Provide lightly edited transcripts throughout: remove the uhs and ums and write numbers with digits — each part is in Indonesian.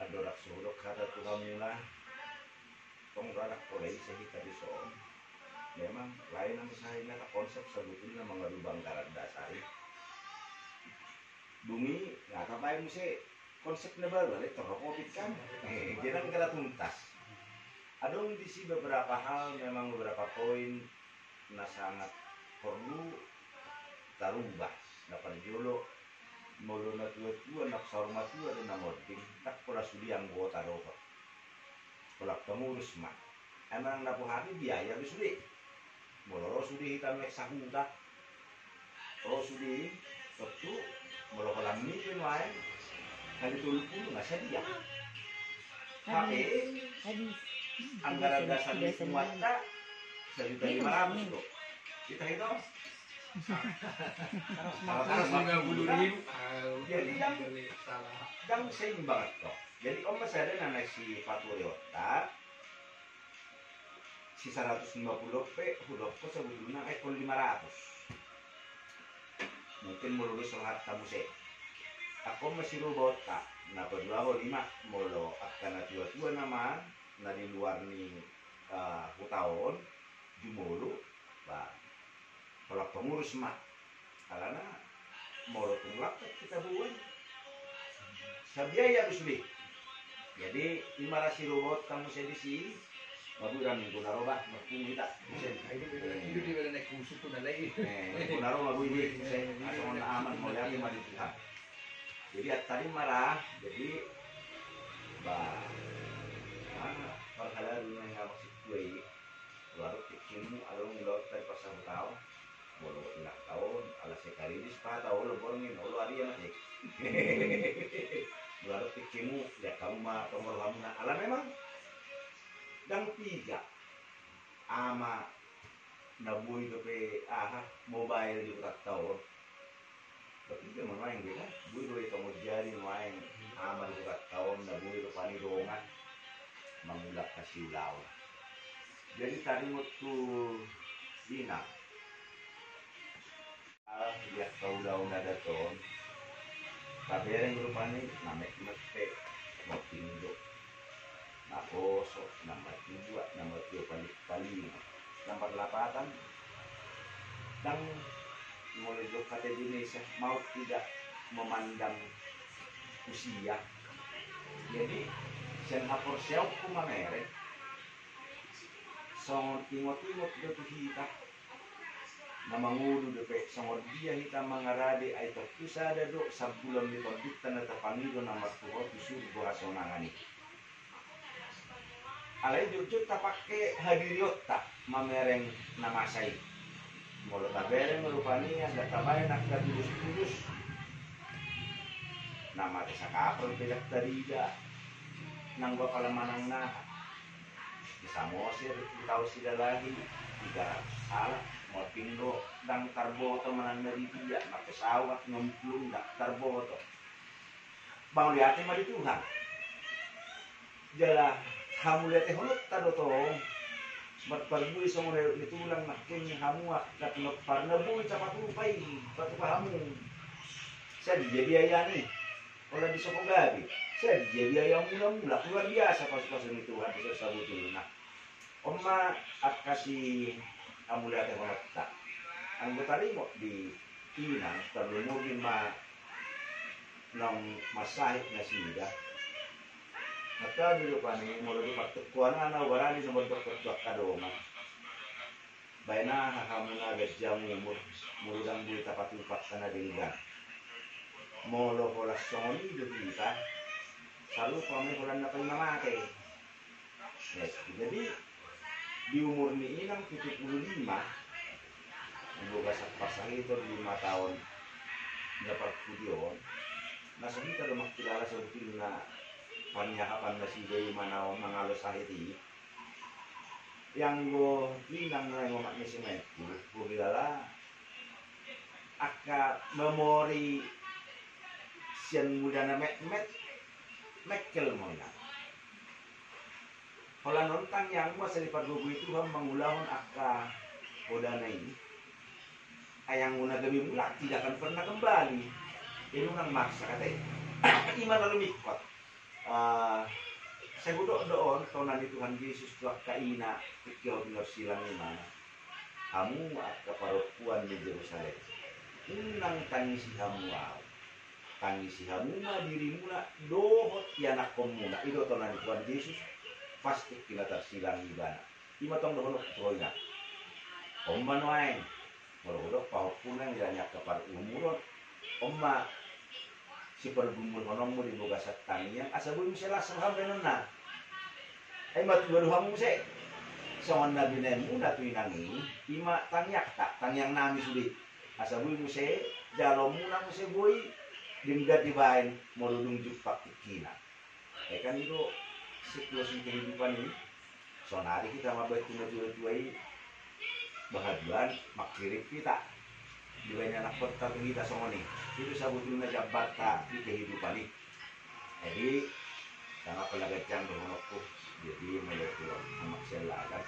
dorak surok kata tu kamu lah tong radak kolej sehita di soon memang lain ang saya konsep sebetulnya mengerubang karat dasar bumi nggak kapain mesti konsepnya baru balik terkopit kan jangan kena tuntas adong di sini beberapa hal memang beberapa poin na sangat perlu tarubah dapat jolo molo na tua nak sarma tua dan namoding tak pula sudi ang gota roba pula pengurus mah emang napo hari biaya bisudi molo sudi hitam mek sahuta sudi tentu molo kolam ni main kali tulpun nggak sedia tapi anggaran dasar di Sumatera 1.500 loh kita itu jadi yang sering banget kok jadi om saya ada si Patriota si 150 p udah kok sebetulnya ekor 500 mungkin melulus sholat kamu sih aku masih robota nah berdua ho 5 molo akan tua nama nah di luar nih tahun jumulu bah kalau pengurus mah karena molo tungglak kita buat sabiaya bisbi jadi 500 robot kamu saya di sini maburan guna robah maupun kita itu di mana naik musuh pun ada lagi guna robah mabu ini saya asal aman mau lihat di maju Tuhan jadi tadi marah jadi bah mana perkara dunia yang masih gue baru kecilmu alung laut dari pasar tahu baru inak tahun ala sekali di sepatau lo borongin lo hari yang masih baru kecilmu ya kamu mah nomor kamu nah ala memang dan 3 ama nabui dope mobile di utak tahun tapi dia main gitu bui dope kamu jari main ama di utak tahun nabui dope pani dongan mengulak kasih lawan jadi tadi waktu Dina lihat kau daun ada ton tapi yang rupanya namek mete mau tinjuk nak kosok nama 2 nama 3 paling nomor 8 dan mulai kata Indonesia mau tidak memandang usia jadi sen hapor siyaw kumamere songon ingot-ingot do kita na mangulo do pe songon dia hita mangarade ay takusada do sa bulan ni pagdikta na tapangido na matuho tusurgo hasonangani alay jujut tapake hadiriot ta mamereng namasay molo tabereng merupani ada tabay nakatulus-tulus nama sa kapal pedak tarida nang bapalamanang na bisa mosir tahu sila lagi 300 salah mau pindo dang tarboto manang dari dia na pesawat ngumplung dak tarboto bang lihat mah di Tuhan jala kamu lihat hulot tado tong matparbui song ditulang makin hamuak dak no parnabu capat upay patu kamu saya jadi ayani orang di Sokogabi saya biaya mula-mula luar biasa pas-pasan itu habis sabutul nah omma kasih kamu lihat yang tak anggota rimo di Inang perlu mobil ma nong masahit na sida maka dulu pani mula di pagtukuan na warani sa magpagpagpag kadoma bayna hakamu na gajang murudang buhay tapatupat ka na dinggan molo pola songoni do kita selalu kami bulan na memakai yes. Jadi di umur ini 75 buka pasang itu 5 tahun dapat video nasa kita lumah kilala sa util na panyakapan na si Jay Manaw mangalos sa hiti yang go linang na yung umat ni si Metu kilala aka memori siyan muda na Mekel mo na. Kalau nontang yang mas sa paggugo itu ham mangulahon aka oda na ini. Ayang muna gabi mula tidak akan pernah kembali. Ini nang maksa katanya. Iman lalu mikot. Saya budok doon tonan di Tuhan Yesus tuak kaina ikyo benar silang imana kamu at kaparokuan di Jerusalem unang tangisi kamu tangisi kamu na dirimu na dohot yanak komuna ido tonan di Tuhan Yesus pasti kinatar silang ibana ima tong dohonok troina omba noaeng modok pahopunan yanyak kapar umuron omma si pergumul honomu di boga satanian asa bulu sela saham benonna ay matugaru hamu se songon nabi nemu datu inangi ima tangyak tak tangyang nami sudi asa bulu se jalomu namu se boy dinggat di bain modudung jupak tikina kan itu siklus kehidupan ini sonari kita mabait tuai bahagian makirik kita di banyak anak kota kita songoni itu sabutulnya jabata di kehidupan ini jadi sangat pelagacang berhonokku jadi melihat amak selakan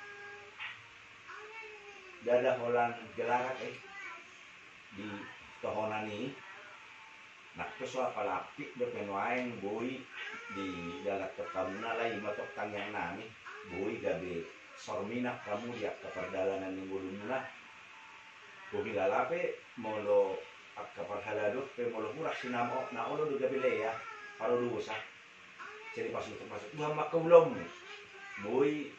dada holan gelarat di tohonan ini nak kesua palapik berpenuain boy di dalam ketamuna lagi matok tangyang nami boy gabe sorminak kamu dia keperdalanan yang gulumuna bohi lalape molo akapar haladot pe molo murak sinamo na olo do gabile ya paro dosa jadi pasuk Tuhan makaulom boy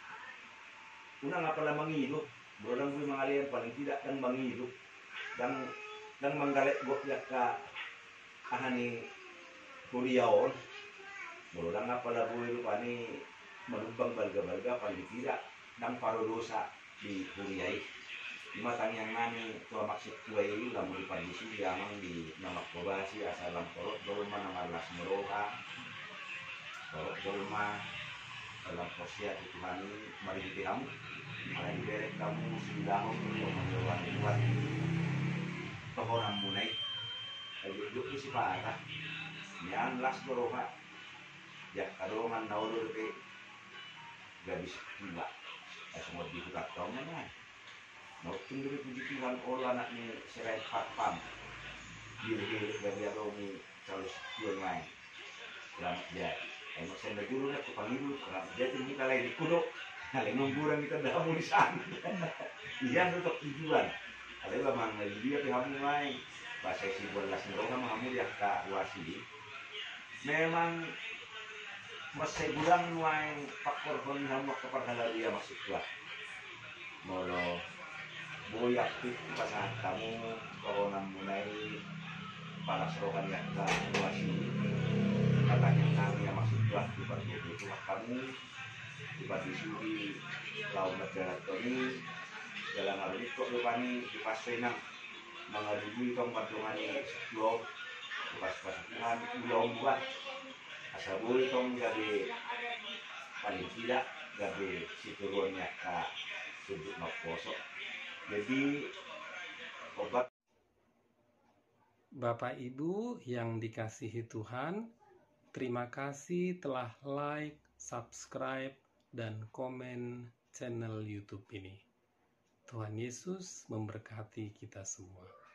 una nga pala mangido brodang boy mangalian paling tidak dan mangido dan manggalek go ya ka ahani kuriyaon brodang nga pala boy rupani manumbang balga-balga paling tidak dan paro dosa di kuriyai matang yang nani tua maksud kue lamu di pandisi yang di namak pobasi asal lam korok dolma nama las meroha korok dolma dalam posia itu hani mari di kamu mari berek kamu sudah untuk menyewan buat tohonan munai duduk di sipata yang las meroha ya kadongan naulu ke gak bisa gila semua dibuka tomennya mau tinggal puji Tuhan orang anaknya serai pam diri dari romi calus tuan main selamat jadi emang saya dulu nak kepanggil selamat jadi kita lagi kudo kali ngomburan kita damu di sana iya untuk tujuan ada memang dia kamu main bahasa si bolas mereka kamu dia tak wasi memang masih bulan main faktor kamu kepada dia masih kuat molo boy aktif pasangan kamu corona mulai para serokan yang situasi katanya kami yang masih kuat di bagi itu kamu di bagi suri laut negara ini dalam hal ini kok rupani di pasrenang mengadui tong patungannya blog pas Tuhan belum buat asal boy tong gabe paling tidak gabe si turunnya ke sudut makposok. Jadi obat Bapak Ibu yang dikasihi Tuhan, terima kasih telah like, subscribe, dan komen channel YouTube ini. Tuhan Yesus memberkati kita semua.